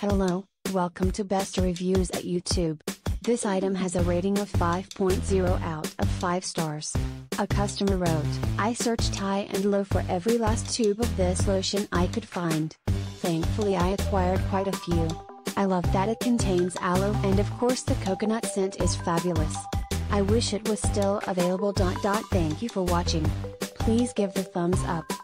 Hello, welcome to Best Reviews at YouTube. This item has a rating of 5.0 out of 5 stars. A customer wrote, "I searched high and low for every last tube of this lotion I could find. Thankfully I acquired quite a few. I love that it contains aloe and of course the coconut scent is fabulous. I wish it was still available. Thank you for watching. Please give the thumbs up.